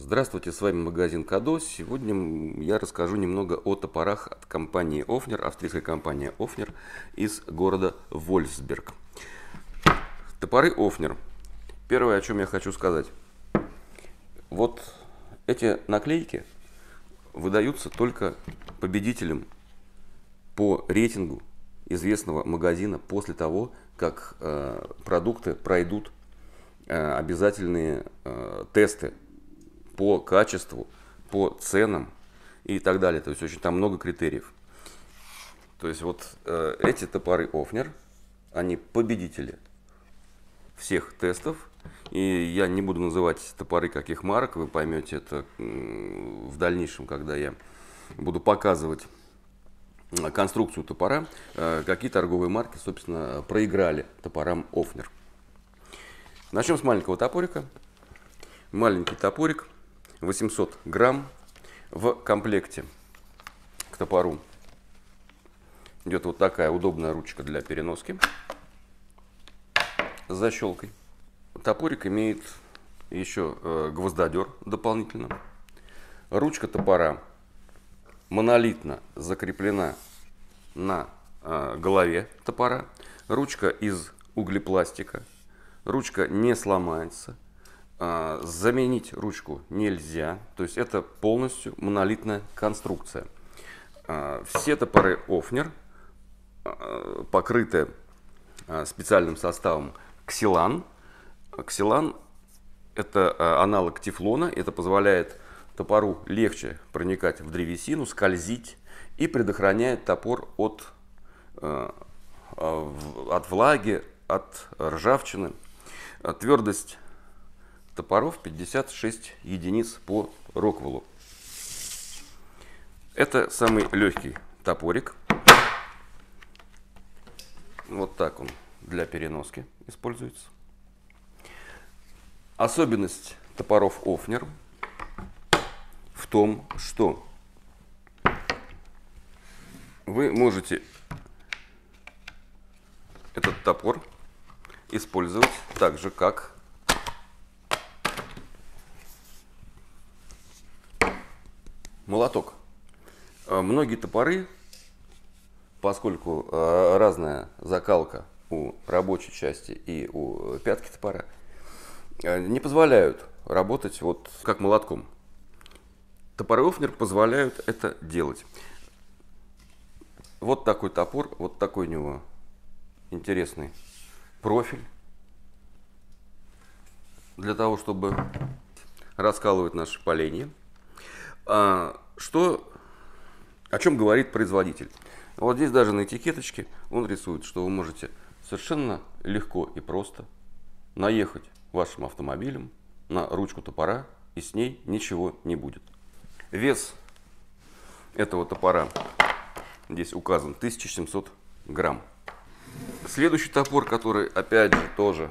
Здравствуйте, с вами магазин Кадо. Сегодня я расскажу немного о топорах от компании Ofner, австрийской компании Ofner из города Вольфсберг. Топоры Ofner. Первое, о чем я хочу сказать. Вот эти наклейки выдаются только победителям по рейтингу известного магазина после того, как продукты пройдут обязательные тесты по качеству, по ценам и так далее. То есть очень там много критериев. То есть вот эти топоры Ofner, они победители всех тестов. И я не буду называть топоры каких марок, вы поймете это в дальнейшем, когда я буду показывать конструкцию топора, какие торговые марки, собственно, проиграли топорам Ofner. Начнем с маленького топорика. Маленький топорик, 800 грамм. В комплекте к топору идет вот такая удобная ручка для переноски с защелкой. Топорик имеет еще гвоздодер дополнительно. Ручка топора монолитно закреплена на голове топора. Ручка из углепластика. Ручка не сломается. Заменить ручку нельзя. То есть это полностью монолитная конструкция. Все топоры Ofner покрыты специальным составом ксилан. Ксилан – это аналог тефлона. Это позволяет топору легче проникать в древесину, скользить и предохраняет топор от влаги, от ржавчины. Твердость топоров 56 единиц по Роквеллу. Это самый легкий топорик. Вот так он для переноски используется. Особенность топоров Ofner в том, что вы можете этот топор использовать так же, как молоток. Многие топоры, поскольку разная закалка у рабочей части и у пятки топора, не позволяют работать вот как молотком. Топоры Ofner позволяют это делать. Вот такой топор, вот такой у него интересный профиль для того, чтобы раскалывать наши поленья. О чем говорит производитель? Вот здесь даже на этикеточке он рисует, что вы можете совершенно легко и просто наехать вашим автомобилем на ручку топора, и с ней ничего не будет. Вес этого топора здесь указан 1700 грамм. Следующий топор, который опять же тоже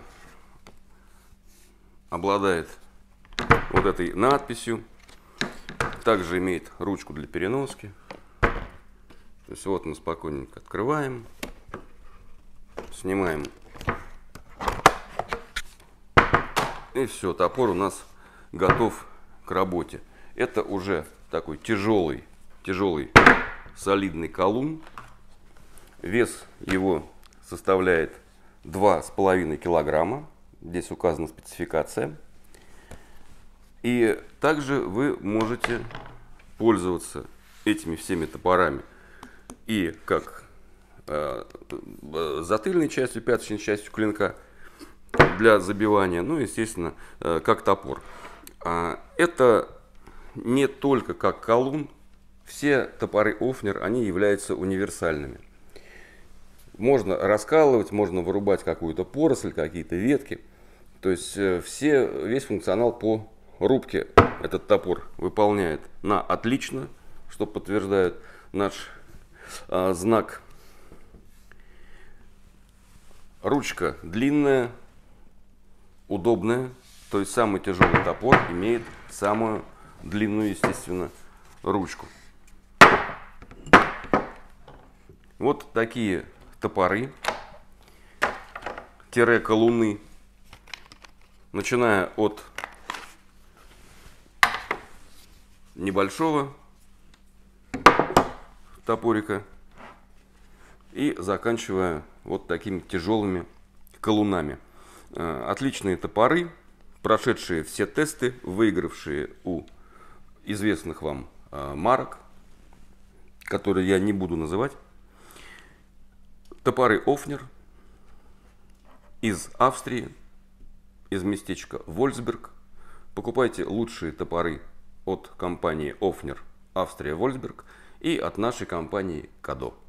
обладает вот этой надписью, также имеет ручку для переноски. То есть вот мы спокойненько открываем, снимаем, и все, топор у нас готов к работе. Это уже такой тяжелый солидный колун. Вес его составляет 2,5 килограмма. Здесь указана спецификация. И также вы можете пользоваться этими всеми топорами и как затыльной частью, пяточной частью клинка для забивания, ну, естественно, как топор. Это не только как колун. Все топоры Ofner, они являются универсальными. Можно раскалывать, можно вырубать какую-то поросль, какие-то ветки. То есть весь функционал по рубке этот топор выполняет на отлично, что подтверждает наш знак. Ручка длинная, удобная. То есть самый тяжелый топор имеет самую длинную, естественно, ручку. Вот такие топоры, колуны, начиная от небольшого топорика и заканчивая вот такими тяжелыми колунами. Отличные топоры, прошедшие все тесты, выигравшие у известных вам марок, которые я не буду называть. Топоры Ofner из Австрии, из местечка Вольсберг. Покупайте лучшие топоры от компании Ofner Австрия Вольсберг и от нашей компании Кадо.